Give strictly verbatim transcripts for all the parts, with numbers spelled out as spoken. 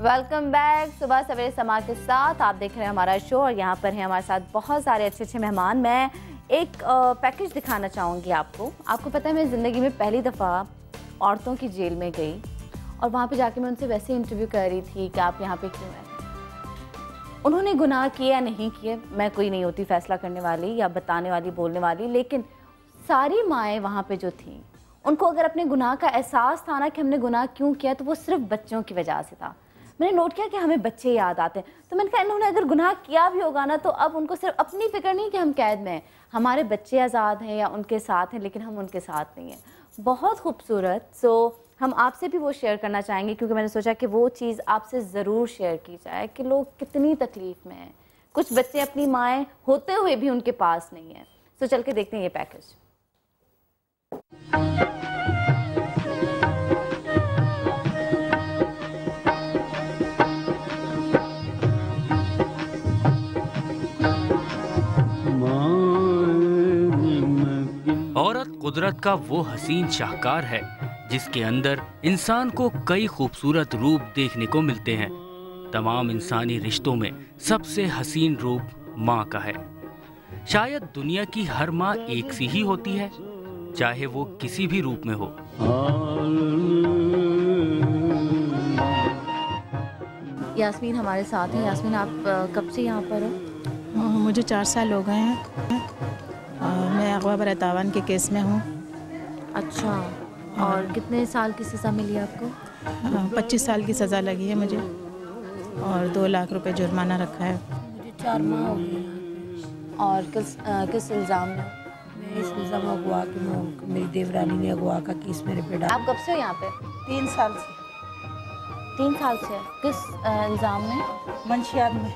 Welcome back सुबह सवेरे समा के साथ आप देख रहे हैं हमारा शो और यहाँ पर हैं हमारे साथ बहुत सारे अच्छे अच्छे मेहमान। मैं एक पैकेज दिखाना चाहूँगी आपको। आपको पता है मैं ज़िंदगी में पहली दफ़ा औरतों की जेल में गई और वहाँ पे जाके मैं उनसे वैसे इंटरव्यू कर रही थी कि आप यहाँ पे क्यों हैं। उन्होंने गुनाह किए या नहीं किए, मैं कोई नहीं होती फैसला करने वाली या बताने वाली बोलने वाली, लेकिन सारी माएँ वहाँ पर जो थीं उनको अगर अपने गुनाह का एहसास था ना कि हमने गुनाह क्यों किया, तो वो सिर्फ बच्चों की वजह से था। मैंने नोट किया कि हमें बच्चे याद आते हैं, तो मैंने कहा इन्होंने अगर गुनाह किया भी होगा ना तो अब उनको सिर्फ अपनी फिक्र नहीं कि हम कैद में हैं, हमारे बच्चे आज़ाद हैं या उनके साथ हैं, लेकिन हम उनके साथ नहीं हैं। बहुत खूबसूरत। सो हम आपसे भी वो शेयर करना चाहेंगे क्योंकि मैंने सोचा कि वो चीज़ आपसे ज़रूर शेयर की जाए कि लोग कितनी तकलीफ़ में हैं। कुछ बच्चे अपनी माएँ होते हुए भी उनके पास नहीं हैं। सो चल के देखते हैं ये पैकेज। औरत कुदरत का वो हसीन शाहकार है जिसके अंदर इंसान को कई खूबसूरत रूप देखने को मिलते हैं। तमाम इंसानी रिश्तों में सबसे हसीन रूप माँ का है। शायद दुनिया की हर माँ एक सी ही होती है, चाहे वो किसी भी रूप में हो। यास्मीन हमारे साथ हैं। यास्मीन, आप कब से यहाँ पर हो? मुझे चार साल हो गए हैं। मैं अगवा बर तावान के केस में हूँ। अच्छा, और कितने साल की सज़ा मिली आपको? पच्चीस साल की सज़ा लगी है मुझे और दो लाख रुपए जुर्माना रखा है। मुझे चार माह हो गए। और किस आ, किस इल्ज़ाम में? मैं इस इल्ज़ाम अगवा कि मेरी देवरानी ने अगवा का केस मेरे पे डाला। आप कब से हो यहाँ पे? तीन साल से। तीन साल से? किस इल्ज़ाम में? मंशियात में।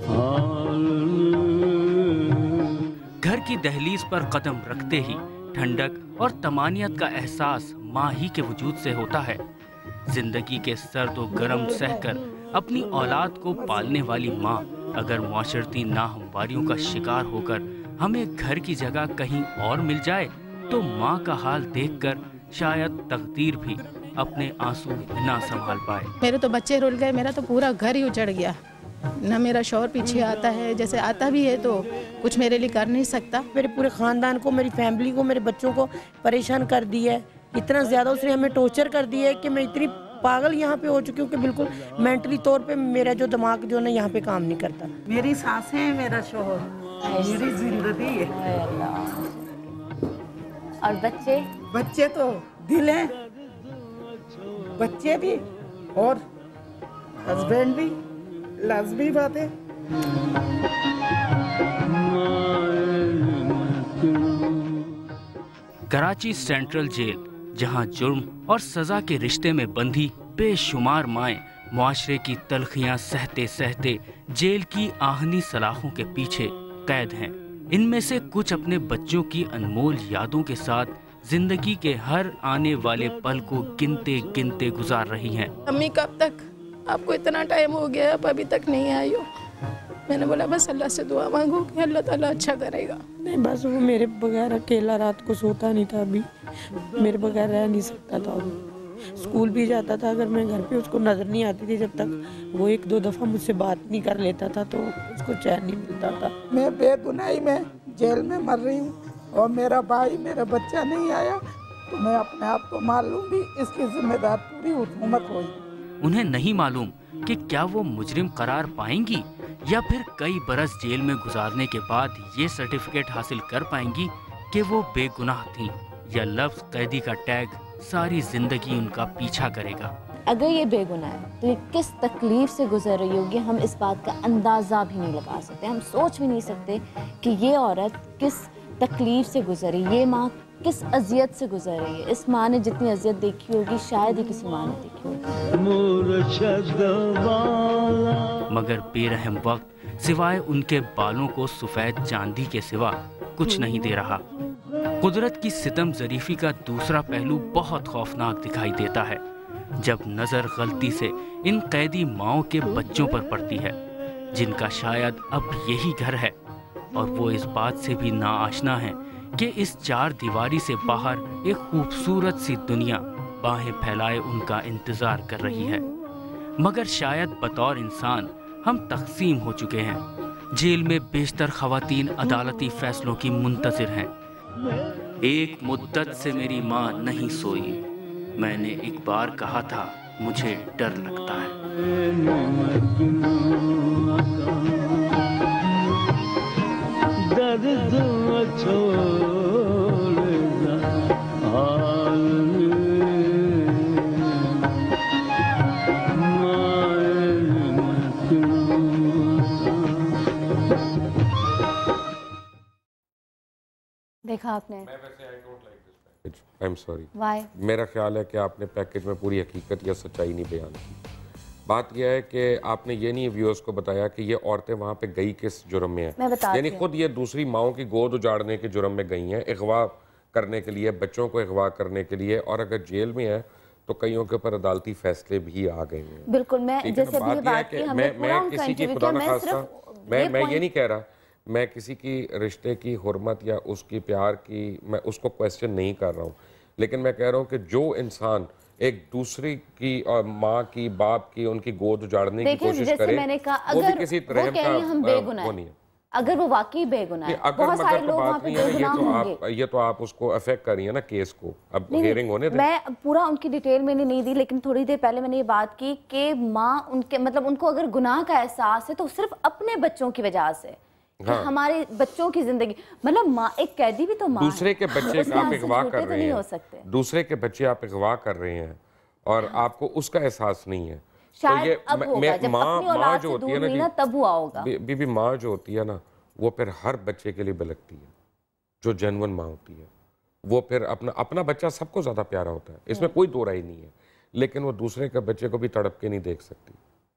घर की दहलीज पर कदम रखते ही ठंडक और तमानियत का एहसास माँ ही के वजूद से होता है। जिंदगी के सर्द और गर्म सहकर अपनी औलाद को पालने वाली माँ अगर मुआशरती नाहमवारियों का शिकार होकर हमें घर की जगह कहीं और मिल जाए तो माँ का हाल देखकर शायद तकदीर भी अपने आंसू ना संभाल पाए। मेरे तो बच्चे रुल गए, मेरा तो पूरा घर ही उजड़ गया। ना मेरा शौहर पीछे आता है, जैसे आता भी है तो कुछ मेरे लिए कर नहीं सकता। मेरे पूरे ख़ानदान को, मेरी फैमिली को, मेरे बच्चों को परेशान कर दिया है। इतना ज़्यादा उसने हमें टॉर्चर कर दिया है कि मैं इतनी पागल यहाँ पे हो चुकी हूँ कि बिल्कुल मेंटली तौर पे मेरा जो दिमाग जो है ना यहाँ पे काम नहीं करता। मेरी सासें हैं, मेरा शौहर, मेरी जिंदगी है। और बच्चे? बच्चे तो दिल हैं, बच्चे भी और हस्बैंड भी, लाजमी बात है। कराची सेंट्रल जेल, जहां जुर्म और सजा के रिश्ते में बंधी बेशुमार माएं मुआशरे की तलखियां सहते सहते जेल की आहनी सलाखों के पीछे कैद हैं। इनमें से कुछ अपने बच्चों की अनमोल यादों के साथ जिंदगी के हर आने वाले पल को गिनते गिनते गुजार रही हैं। अम्मी कब तक? आपको इतना टाइम हो गया, आप अभी तक नहीं आई हो। मैंने बोला बस अल्लाह से दुआ मांगो कि अल्लाह ताला अच्छा करेगा। नहीं, बस वो मेरे बगैर अकेला रात को सोता नहीं था, अभी मेरे बगैर रह नहीं सकता था। स्कूल भी जाता था, अगर मैं घर पे उसको नज़र नहीं आती थी जब तक वो एक दो दफ़ा मुझसे बात नहीं कर लेता था तो उसको चैन नहीं मिलता था। मैं बेगुनाही में जेल में मर रही हूँ और मेरा भाई, मेरा बच्चा नहीं आया तो मैं अपने आप को मार लूँगी। इसकी जिम्मेदार पूरी हुकूमत होगी। उन्हें नहीं मालूम कि क्या वो मुजरिम करार पाएंगी या फिर कई बरस जेल में गुजारने के बाद ये सर्टिफिकेट हासिल कर पाएंगी कि वो बेगुनाह थीं, या लफ्ज़ कैदी का टैग सारी जिंदगी उनका पीछा करेगा। अगर ये बेगुनाह है तो ये किस तकलीफ से गुजर रही होगी, हम इस बात का अंदाज़ा भी नहीं लगा सकते। हम सोच भी नहीं सकते कि ये औरत किस तकलीफ से गुजरी, ये माँ किस अजियत से गुजर रही है। इस माँ ने जितनी अजियत देखी होगी शायद ही किसी माँ ने देखी होगी। मगर बेरहम वक्त सिवाय उनके बालों को सफेद चांदी के सिवा कुछ नहीं दे रहा। कुदरत की सितम ज़रीफ़ी का दूसरा पहलू बहुत खौफनाक दिखाई देता है जब नज़र गलती से इन कैदी माओं के बच्चों पर पड़ती है जिनका शायद अब यही घर है, और वो इस बात से भी नाआशना है कि इस चार दीवारी से बाहर एक खूबसूरत सी दुनिया बाहें फैलाए उनका इंतजार कर रही है। मगर शायद बतौर इंसान हम तकसीम हो चुके हैं। जेल में बेशतर खवातीन अदालती फैसलों की मुंतज़िर हैं। एक मुद्दत से मेरी माँ नहीं सोई, मैंने एक बार कहा था मुझे डर लगता है। देखा आपने? I am sorry, Why? मेरा ख्याल है कि आपने पैकेज में पूरी हकीकत या सच्चाई नहीं बयान की। बात यह है कि आपने ये नहीं व्यूअर्स को बताया कि ये औरतें वहाँ पे गई किस जुर्म में मैं हैं। बताती यानी हूँ। खुद ये दूसरी माओं की गोद उजाड़ने के जुर्म में गई हैं, अगवा करने के लिए, बच्चों को अगवा करने के लिए, और अगर जेल में है तो कईयों के ऊपर अदालती फैसले भी आ गए हैं। बिल्कुल, मैं ठीक है ना? जैसे अभी ये बात यह है बात की, कि हमने मैं पूरा मैं उनका किसी की इंटरव्यू खुदा किया, न मैं खास्ता सिर्फ मैं ये मैं ये point- नहीं कह रहा, मैं किसी की रिश्ते की हुर्मत या उसकी प्यार की मैं उसको क्वेश्चन नहीं कर रहा हूँ, लेकिन मैं कह रहा हूँ कि जो इंसान एक दूसरी की और माँ की, बाप की, उनकी गोद उजाड़ने की देखिए, कोशिश जैसे करे, मैंने कहा, वो भी अगर किसी वो रहम कह का रही हैं हम अ, बेगुनाह वो हैं, नहीं है। अगर वो वाकई बेगुनाह ये है, अगर बहुत सारे मगर तो लोग वहाँ बात पे नहीं है, ये बेगुनाह तो होंगे। आप ये तो आप उसको अफेक्ट कर रही है ना केस को। अब नहीं, हियरिंग होने दें। मैं पूरा उनकी डिटेल मैंने नहीं दी, लेकिन थोड़ी देर पहले मैंने ये बात की कि माँ उनके मतलब उनको अगर गुनाह का एहसास है तो सिर्फ अपने बच्चों की वजह से, हाँ। हमारे बच्चों की जिंदगी, मतलब माँ, एक कैदी भी तो माँ दूसरे के है। बच्चे उसके आप आंसू अगवा झूठे कर तो रहे नहीं हो हैं, सकते। दूसरे के बच्चे आप अगवा कर रहे हैं और आपको उसका एहसास नहीं है। शायद ये अब मैं- होगा, मैं- जब माँ अपनी माँ औलाद जो से होती दूर है ना हुई ना, जी, तब हुआ होगा। बी- बीबी माँ जो होती है ना, वो फिर हर बच्चे के लिए बिलकती है। जो जेन्युइन माँ होती है वो फिर अपना अपना बच्चा सबको ज़्यादा प्यारा होता है, इसमें कोई दो राय नहीं है, लेकिन वो दूसरे के बच्चे को भी तड़प के नहीं देख सकती।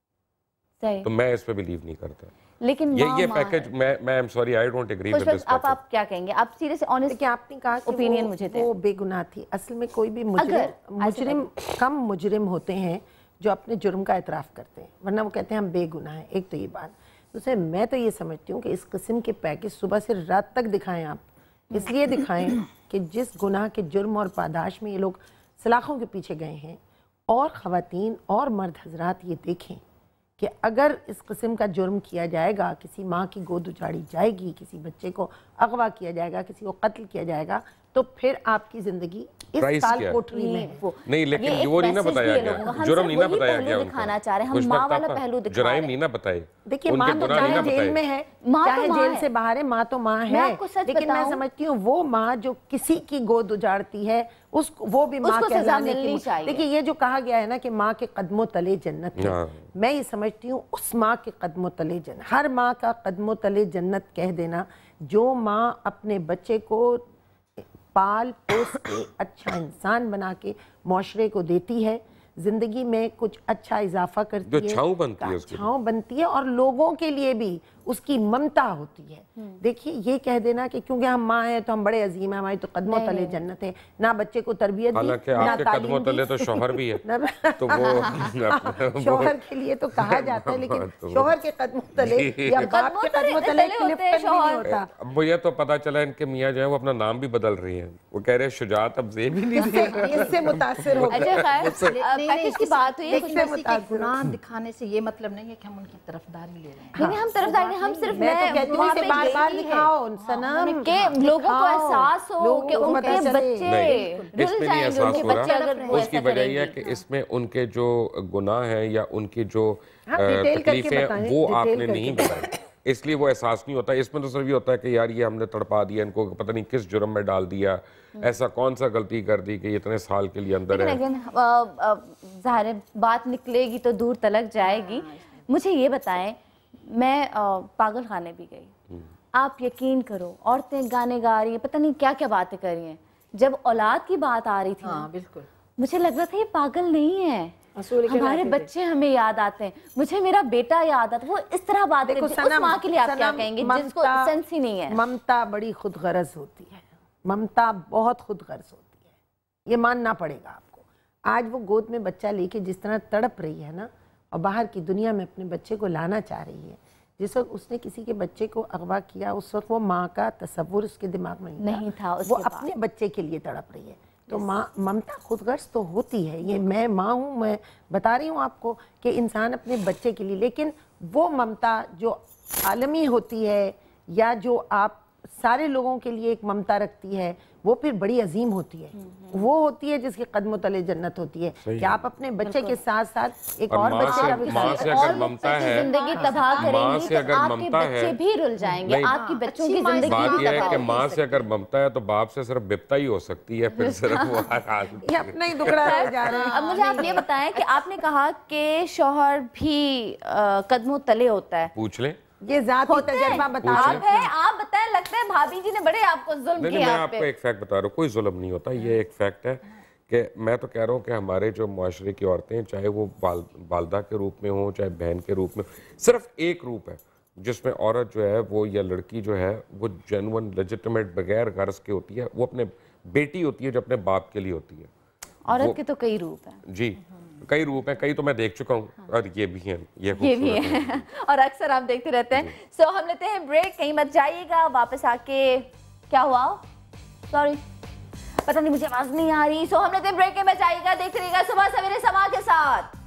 सही। तो मैं इस पे बिलीव नहीं करता। लेकिन ये माँ ये माँ पैकेज है। मैं मैं I am sorry, I don't agree with Khushboo, this आप पैकेज। आप क्या कहेंगे? आप सीरियस ऑनेस्ट देखिए, आपने कहा कि ओपिनियन वो, मुझे दे। वो बेगुनाह थी। असल में कोई भी मुजरिम अगर, मुजरिम कम मुजरिम होते हैं जो अपने जुर्म का एतराफ़ करते हैं, वरना वो कहते हैं हम बेगुनाह हैं। एक तो ये बात। दूसरे, मैं तो ये समझती हूँ कि इस किस्म के पैकेज सुबह से रात तक दिखाएं आप, इसलिए दिखाएं कि जिस गुनाह के जुर्म और पादाश में ये लोग सलाखों के पीछे गए हैं, और ख़वातीन और मर्द हजरात ये देखें कि अगर इस किस्म का जुर्म किया जाएगा, किसी माँ की गोद उजाड़ी जाएगी, किसी बच्चे को अगवा किया जाएगा, किसी को कत्ल किया जाएगा, तो फिर आपकी ज़िंदगी इस प्राइस काल क्या है? कोठरी में है। वो नहीं, लेकिन ये एक वो नहीं ना मैसेज बताया दिए गया, लोगों को। हम जुर्म सिर्फ नहीं ना वही बताया पहलू गया दिखाना उनका। चाह रहे हैं, हम कुछ माँ वक्त वाला आप पहलू दिखा जराइम रहे नहीं हैं। ना बताए, देखिए, उनके माँ तो गुनाह नहीं ना चाहे जेल बताए। में है, माँ तो चाहे माँ जेल है। से बाहर है, माँ तो माँ मैं है। आपको सच लेकिन मैं बताऊं? समझती हूँ वो माँ जो किसी की गोद उजाड़ती है, उस वो भी माँ उसको सजा कहलाने मिलनी की। चाहिए। देखिए, ये जो कहा गया है ना कि माँ के कदमों तले जन्नत है, हाँ। मैं ये समझती हूँ उस माँ के कदमों तले जन्नत, हर माँ का कदमों तले जन्नत कह देना, जो माँ अपने बच्चे को पाल पोस के अच्छा इंसान बना के माशरे को देती है, ज़िंदगी में कुछ अच्छा इजाफा करती जो है, छाँव बनती है उसके लिए। छाँव बनती है, और लोगों के लिए भी उसकी ममता होती है। देखिए, ये कह देना कि क्योंकि हम माँ हैं तो हम बड़े अजीम हैं, हमारी तो कदमों तले जन्नत है, ना बच्चे को तरबियत दी, हालांकि ना आपके तालीम कदमों दी। तले तो शौहर भी है, ना- तो वो शौहर के लिए तो कहा जाता है, लेकिन तो- शौहर के कदमों तले या बाप के कदमों तले एक लिफ्ट तक भी नहीं होता। अब मुझे तो पता चला इनके मियाँ जो है वो अपना नाम भी बदल रही हैं, वो कह रहे हैं शुजात अब जेब ही नहीं दी। इससे इससे मुतासिर हो गए। अच्छा, खैर, नहीं, अब नहीं, पैकेज की इस- बात हुई है, लेकिन कुछ किसी के गुनाह दिखाने से ये मतलब नहीं है कि हम उनकी तरफदारी ले रहे हैं। नहीं, हम तरफदारी नहीं, हम सिर्फ मैं तो कहती हूँ वहाँ इसे पे बार गई बार है दिखाओ सनम, कि लोगों को दिखाओ, एहसास हो लोगों कि को उनके पता चले। बच्चे नहीं, रुल इसमें नहीं जाएंगे, एहसास उनके हो बच्चे रहा। अगर वो उसकी ऐसा वजह यह है करेंगे। कि इसमें उनके जो गुनाह हैं या उनकी जो हाँ, डिटेल करके तकलीफें बताएं, वो डिटेल आपने करके नहीं बताई, इसलिए वो एहसास नहीं होता। इसमें तो सिर्फ ये होता है कि यार ये हमने तड़पा दिया, इनको पता नहीं किस जुर्म में डाल दिया, ऐसा कौन सा गलती कर दी कि इतने साल के लिए अंदर है। लेकिन ज़ाहिर है बात निकलेगी तो दूर तलक जाएगी। मुझे ये बताएं, मैं पागल खाने भी गई, आप यकीन करो, औरतें गाने गा रही है, पता नहीं क्या क्या बातें कर रही हैं। जब औलाद की बात आ रही थी हाँ, बिल्कुल, मुझे लग रहा था ये पागल नहीं है, हमारे बच्चे हमें याद आते हैं, मुझे मेरा बेटा याद आता है। वो इस तरह बात करती है। उस माँ के लिए आप क्या कहेंगे जिसको सेंस ही नहीं है? ममता बड़ी खुद गरज होती है, ममता बहुत खुद गरज होती है, ये मानना पड़ेगा आपको। आज वो गोद में बच्चा लेके जिस तरह तड़प रही है ना, और बाहर की दुनिया में अपने बच्चे को लाना चाह रही है, जिस वक्त उसने किसी के बच्चे को अगवा किया उस वक्त वो माँ का तसव्वुर उसके दिमाग में नहीं था, वो अपने बच्चे के लिए तड़प रही है। तो माँ ममता खुद गर्ज तो होती है, ये मैं माँ हूँ, मैं बता रही हूँ आपको कि इंसान अपने बच्चे के लिए, लेकिन वो ममता जो आलमी होती है या जो आप सारे लोगों के लिए एक ममता रखती है, वो फिर बड़ी अजीम होती है। वो होती है जिसके कदमों तले जन्नत होती है कि आप अपने बच्चे के साथ साथ एक और बच्चे का भी माँ से अगर ममता है, जिंदगी तबाह माँ से करेंगी अगर तो आपके ममता है, बच्चे भी रुल जाएंगे, आपकी बच्चों की जिंदगी बात भी यह है तबाह कि होगी। माँ से अगर ममता है तो बाप से सिर्फ बिपता ही हो सकती है, फिर सिर्फ वो ये अपना ही दुखड़ा रह जा रहे हैं। अब मुझे आप ये बताएं कि आपने कहा कि शौहर भी अ, कदमों तले होता है, पूछ लें। ये जाती तजर्बा बता आप है आप बताएं, लगता है भाभी जी ने बड़े आपको जुल्म नहीं, नहीं, किया मैं आप आपको पे। एक फैक्ट बता रहा हूँ, कोई जुल्म नहीं होता। ये एक फैक्ट है कि मैं तो कह रहा हूँ कि हमारे जो मुआशरे की औरतें, चाहे वो बाल वालदा के रूप में हो, चाहे बहन के रूप में, सिर्फ एक रूप है जिसमें औरत जो है वो या लड़की जो है वो जेन्युइन लेजिटिमेट बगैर गर्ज के होती है, वो अपने बेटी होती है जो अपने बाप के लिए होती है। औरत के तो कई रूप हैं जी, कई रूप हैं, कई तो मैं देख चुका हूँ, और ये भी हैं, ये ये भी है और अक्सर आप देखते रहते हैं। सो हम लेते हैं ब्रेक, कहीं मत जाइएगा, वापस आके क्या हुआ, सॉरी पता नहीं मुझे आवाज नहीं आ रही। सो हम लेते हैं ब्रेक, में जाइएगा, देखते रहिएगा सुबह सवेरे समा के साथ।